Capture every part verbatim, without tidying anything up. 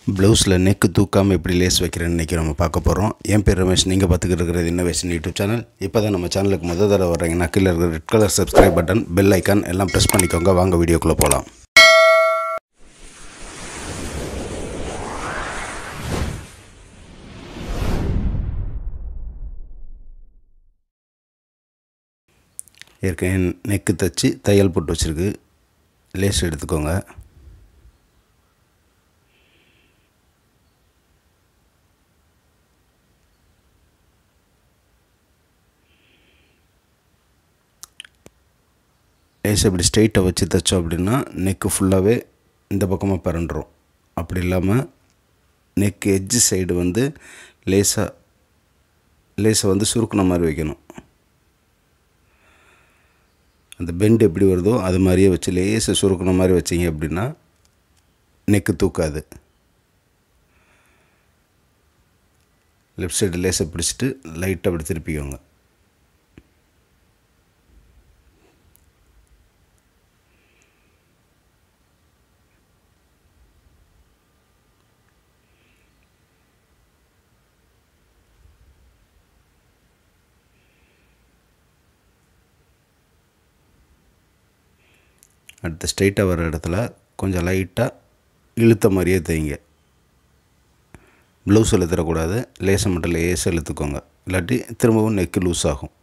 Blouse neck தூக்காம எப்படி lace வைக்கிறேன்னு இன்னைக்கு நம்ம பார்க்க போறோம். என் பேர் ரமேஷ். நீங்க பார்த்துக்கிட்டு இருக்கிறது இன்னோவேஷன் யூடியூப் சேனல். இப்போதான் நம்ம சேனலுக்கு முதல் தடவை வர்றீங்கன்னா கீழ இருக்கிற red colour subscribe button, bell icon எல்லாம் பிரஸ் பண்ணிக்கோங்க. வாங்க வீடியோக்குள்ள போலாம். ஏற்கனவே நெக் தச்சு தையல் போட்டு வச்சிருக்கு. லேஸ் எடுத்துக்கோங்க. லேஸ் இப்படி ஸ்ட்ரெயிட்டாக வச்சு தைச்சோம் அப்படின்னா நெக்கு ஃபுல்லாகவே இந்த பக்கமாக பரண்டுரும். அப்படி இல்லாமல் நெக் எட்ஜு சைடு வந்து லேசாக லேஸை வந்து சுருக்குன மாதிரி வைக்கணும். அந்த பெண்ட் எப்படி வருதோ அது மாதிரியே வச்சு லேஸை சுருக்குன மாதிரி வச்சிங்க அப்படின்னா நெக்கு தூக்காது. லெஃப்ட் சைடு லேஸை பிடிச்சிட்டு லைட்டாக அப்படி திருப்பிக்கோங்க. அடுத்து ஸ்ட்ரைட்டாக வர இடத்துல கொஞ்சம் லைட்டாக இழுத்த மாதிரியே தைங்க. ப்ளவுஸ் இழுத்துடக்கூடாது. லேசை மட்டும் லேசாக இழுத்துக்கோங்க. இல்லாட்டி திரும்பவும் நெக்கு லூஸ் ஆகும்.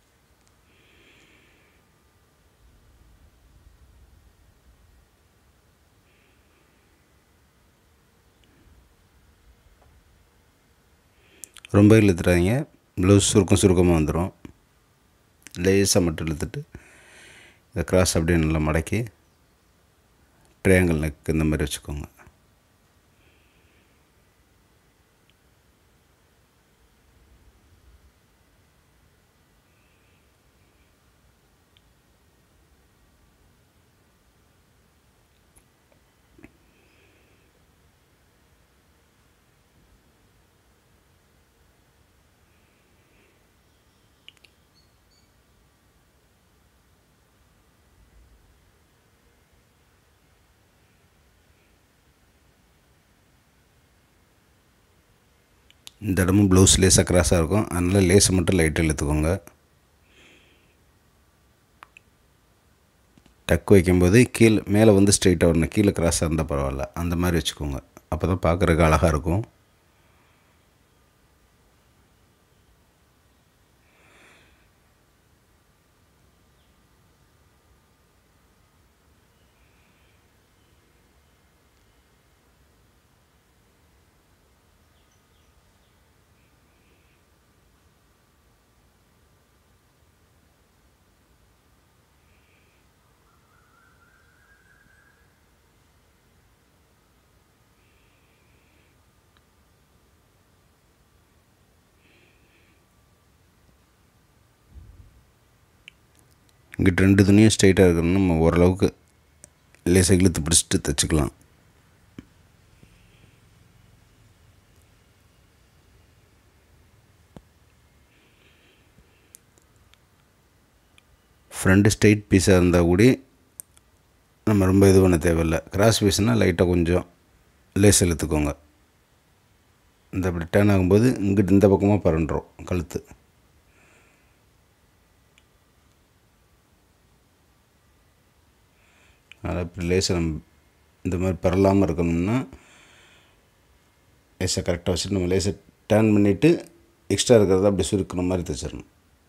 ரொம்ப இழுத்துறாதீங்க. ப்ளவுஸ் சுருக்கம் சுருக்கமாக வந்துடும். லேசாக மட்டும் இழுத்துட்டு இந்த கிராஸ் அப்படியே நல்லா மடக்கி ட்ரையாங்கிள் நெக் இந்த மாதிரி வச்சுக்கோங்க. இந்த இடமும் ப்ளவுஸ் லேசாக கிராஸாக இருக்கும். அதனால் லேஸை மட்டும் லைட்டாக இழுத்துக்கோங்க. டக் வைக்கும்போது கீழே மேலே வந்து ஸ்ட்ரெயிட்டாக வரணும். கீழே கிராஸாக இருந்தால் பரவாயில்ல. அந்த மாதிரி வச்சுக்கோங்க. அப்போ தான் பார்க்குறதுக்கு அழகாக இருக்கும். இங்கிட்ட ரெண்டு துணியும் ஸ்ட்ரைட்டாக இருக்கணும்னு நம்ம ஓரளவுக்கு லேசாக இழுத்து பிடிச்சிட்டு தைச்சிக்கலாம். ஃப்ரண்ட்டு ஸ்ட்ரைட் பீஸாக இருந்தால் கூட நம்ம ரொம்ப இது பண்ண தேவையில்லை. கிராஸ் பீஸ்னால் லைட்டாக கொஞ்சம் லேஸ் இழுத்துக்கோங்க. இந்த அப்படி டேர்ன் ஆகும்போது இங்கிட்டு இந்த பக்கமாக பரண்டுரும் கழுத்து. அதை அப்படி லேசாக நம்ம இந்த மாதிரி பரலாமல் இருக்கணும்னா லேசாக கரெக்டாக வச்சுட்டு நம்ம லேசாக டேர்ன் பண்ணிவிட்டு எக்ஸ்ட்ரா இருக்கிறத அப்படி சுருக்கிற மாதிரி தைச்சிடணும்.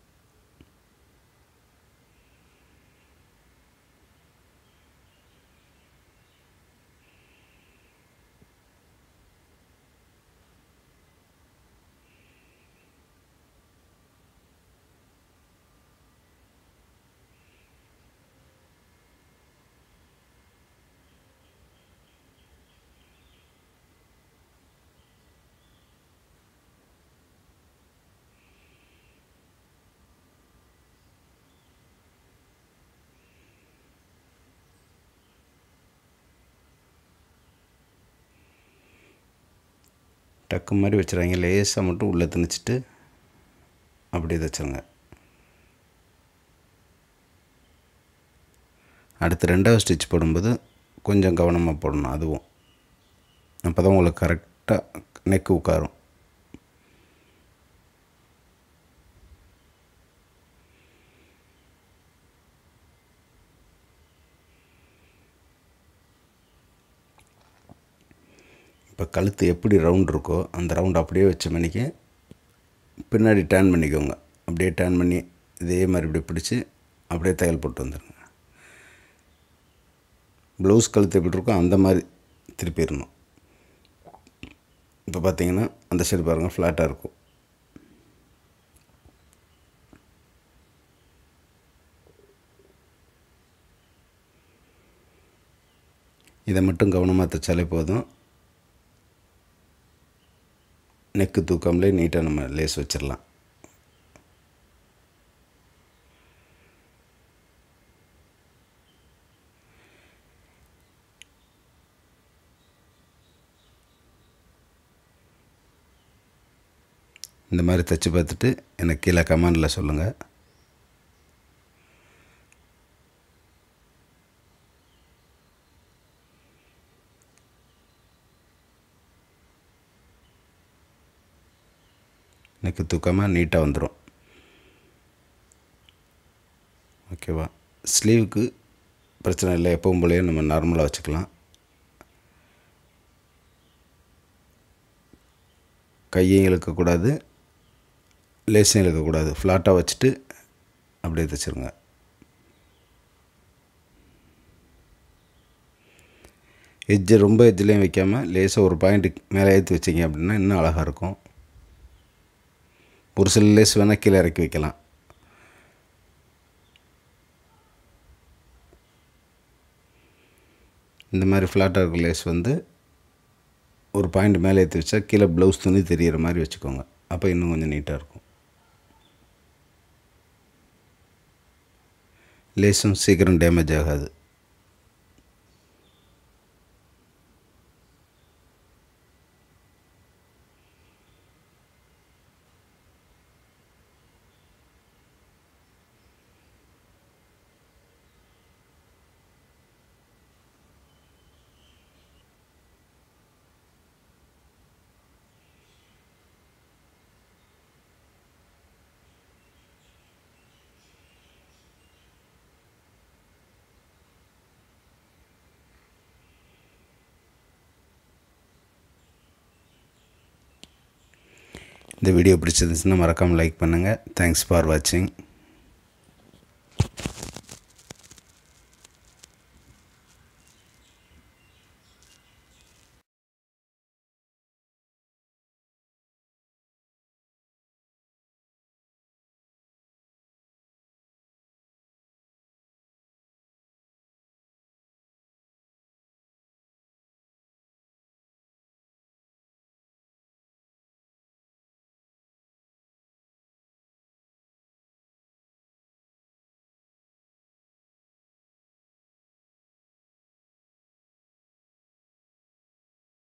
டக்கு மாதிரி வச்சுருவாங்க. லேசாக மட்டும் உள்ளே திணிச்சிட்டு அப்படியே தைச்சிருங்க. அடுத்து ரெண்டாவது ஸ்டிச் போடும்போது கொஞ்சம் கவனமாக போடணும். அதுவும் அப்போ தான் உங்களுக்கு கரெக்டாக நெக்கு உட்காரும். இப்போ கழுத்து எப்படி ரவுண்ட் இருக்கோ அந்த ரவுண்ட் அப்படியே வச்ச மணிக்கு பின்னாடி டேர்ன் பண்ணிக்கோங்க. அப்படியே டேர்ன் பண்ணி இதே மாதிரி இப்படி பிடிச்சி அப்படியே தையல் போட்டு வந்துடுங்க. ப்ளவுஸ் கழுத்து எப்படி இருக்கோ அந்த மாதிரி திருப்பிடணும். இப்போ பார்த்தீங்கன்னா அந்த சைடு பாருங்கள் ஃப்ளாட்டாக இருக்கும். இதை மட்டும் கவனமாக தைச்சாலே போதும். நெக்கு தூக்காமலே நீட்டாக நம்ம லேஸ் வச்சிடலாம். இந்த மாதிரி தைச்சி பார்த்துட்டு எனக்கு கீழே கமெண்டில் சொல்லுங்கள். நெக்கு தூக்காமல் நீட்டாக வந்துடும். ஓகேவா? ஸ்லீவுக்கு பிரச்சனை இல்லை, எப்பவும் போலயே நம்ம நார்மலாக வச்சுக்கலாம். கையையும் இழுக்கக்கூடாது, லேஸையும் இழுக்கக்கூடாது. ஃப்ளாட்டாக வச்சுட்டு அப்படியே தைச்சிருங்க. எட்ஜை ரொம்ப எட்ஜ்லேயும் வைக்காமல் லேஸாக ஒரு பாயிண்ட்டுக்கு மேலே ஏற்றி வச்சிங்க அப்படின்னா இன்னும் அழகாக இருக்கும். ஒரு சில லேஸ் வேணால் கீழே இறக்கி வைக்கலாம். இந்த மாதிரி ஃப்ளாட்டாக இருக்க லேஸ் வந்து ஒரு பாயிண்ட் மேலே ஏற்றி வச்சா கீழே ப்ளவுஸ் துணி தெரிகிற மாதிரி வச்சுக்கோங்க. அப்போ இன்னும் கொஞ்சம் நீட்டாக இருக்கும். லேஸும் சீக்கிரம் டேமேஜ் ஆகாது. இந்த வீடியோ பிடிச்சிருந்துச்சுன்னா மறக்காமல் லைக் பண்ணுங்கள். தேங்க்ஸ் ஃபார் வாட்சிங்.